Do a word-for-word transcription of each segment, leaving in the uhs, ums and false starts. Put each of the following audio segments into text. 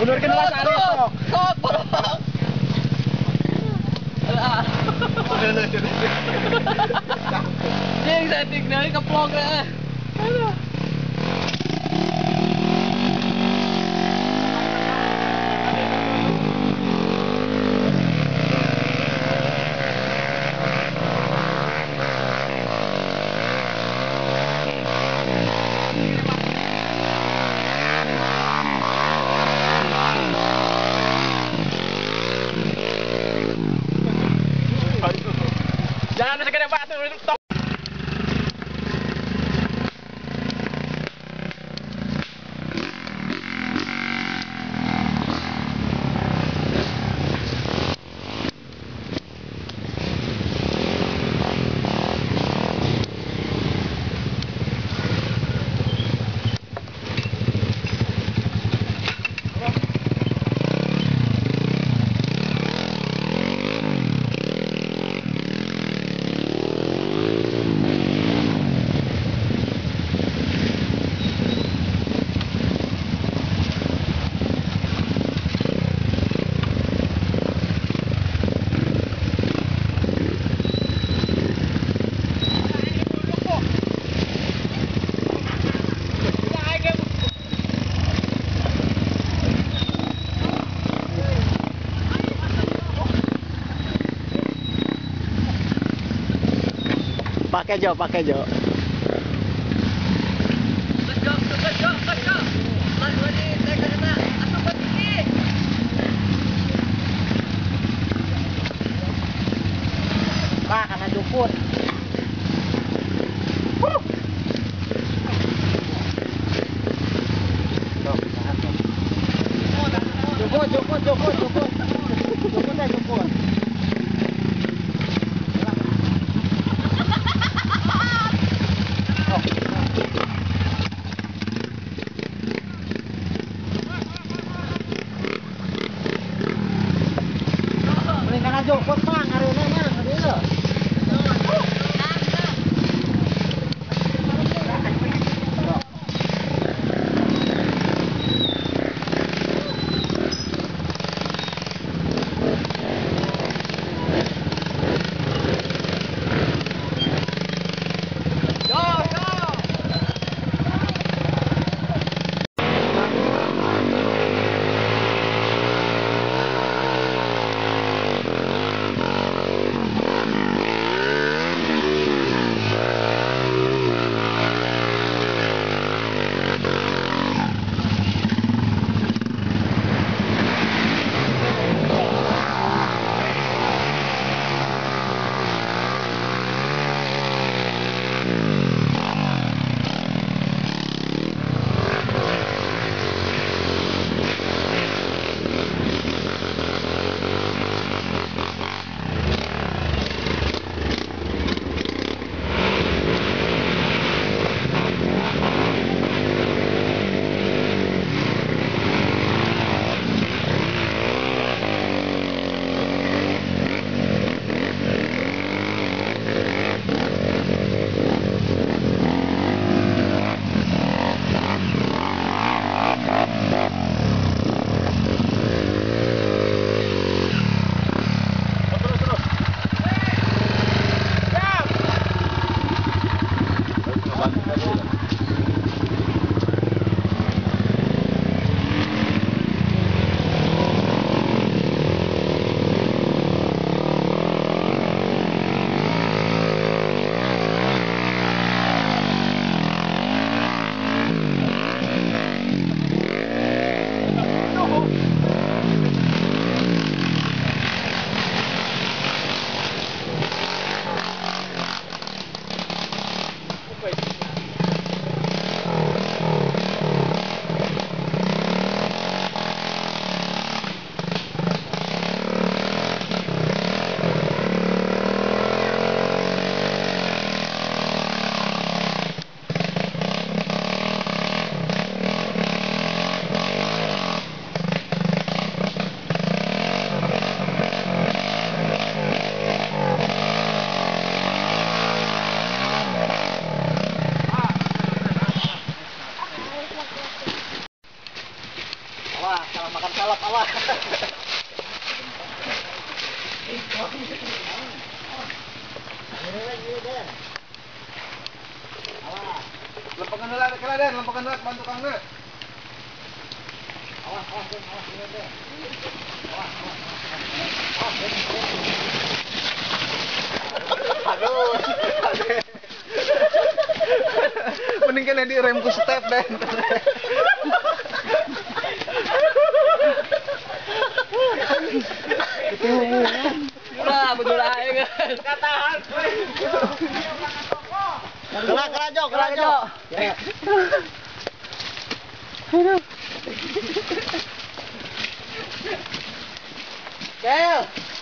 Ulurkan lah cari sok. Sok, bolong. Alah. Jeng setting dari keplok deh. Aduh. Jangan ada segede batu, stop. Pakai Jo, pakai Jo. Pak, karena juput. Juput, juput, juput, juput. Juput deh, juput. Jokot mang, arena mang, arena. Awas, salah makan salap, awas. Lempakan dulu, kena Den, lempakan dulu, bantu Kang Den. Awas, awas, Den, awas, Den, Den. Awas, awas, awas, Den, Den. Aduh, Mending kena di remku step Den. Udah, betul aja kan. Katahan, Kelak, kelak, Jok, kelak, Jok. Aduh. Kel.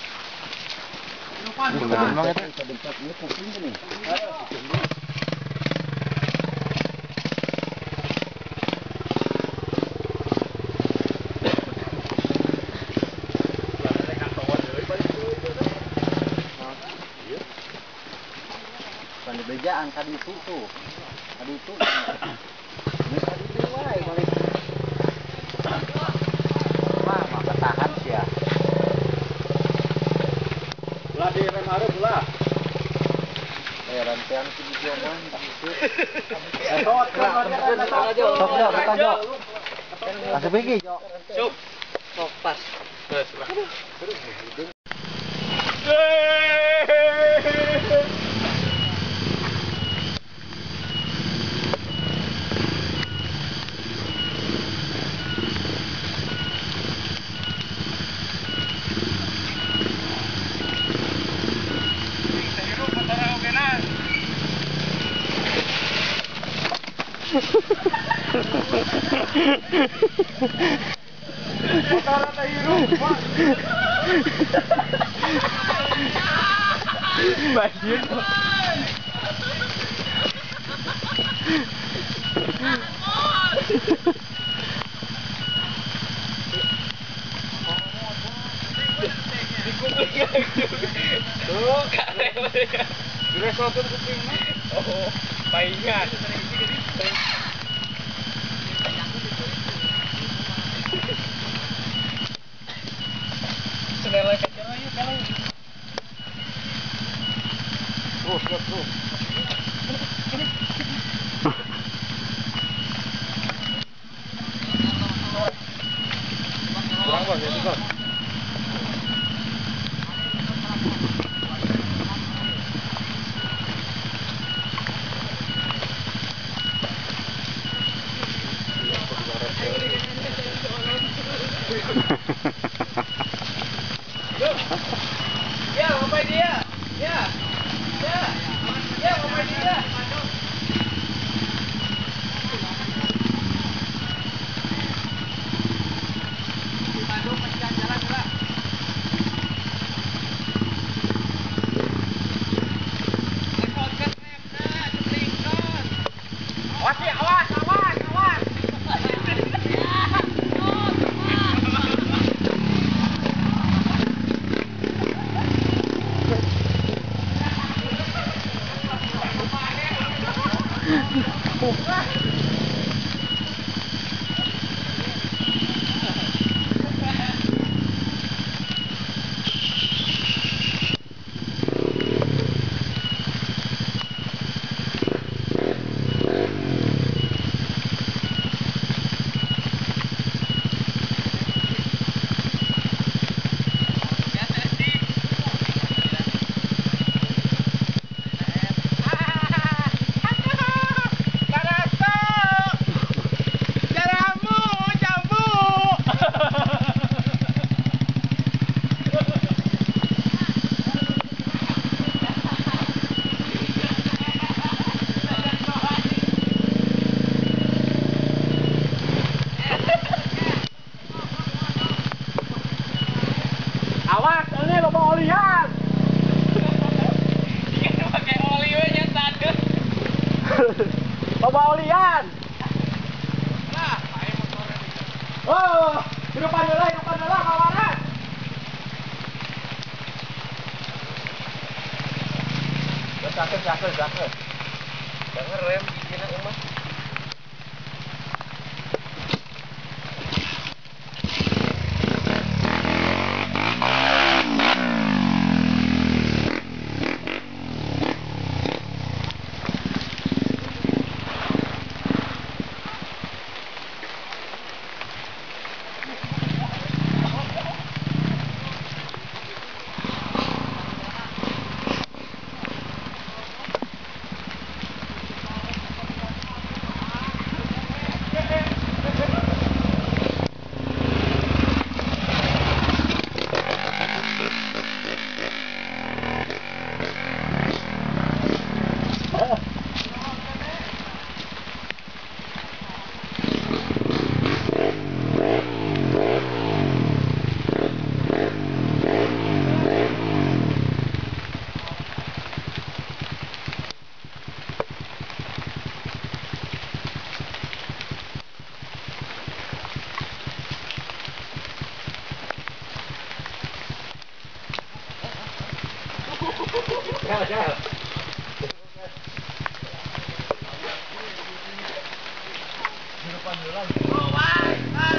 Bukan di bejaan tadi itu tuh. Tadi itu. Ini tadi itu wae balik. Wah, maka tahan sih ya. Ulah di rem harus ulah. Eh, rantean sih dia mah. Eh, sok, sok, sok, sok. Masuk pergi, Jok. Sok. Sok pas. Banjir. Tuh, karep. Diresotin kupingnya. Oh, paingan. Senela kacau aja kalau. Terus, terus, terus. Kurang bos, ya bos. Ya, ngapain dia? Ya. Ya. Ya, ngapain dia? Awas, ya, awas, awas, awas. Awas, ini loba olian. Ini pakai oli we nyetan deh. Loba olian. Lah, ayo motornya. Oh, di depan dulu, di depan dulu, kawanan. Cakep, cakep, cakep. Jangan rem gini umat. Gal, gal. Oh, why?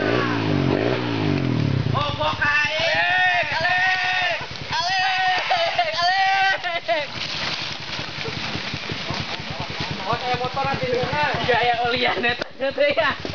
Oh, boka. Alik, alik. Alik, alik. Oh, kayak motor nanti di sana. Iya, ya, olian itu ya.